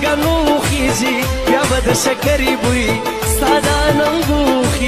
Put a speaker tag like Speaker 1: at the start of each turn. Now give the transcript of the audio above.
Speaker 1: کنو خیزي بیا به د شکرې بوی ستا د اننګو خیزي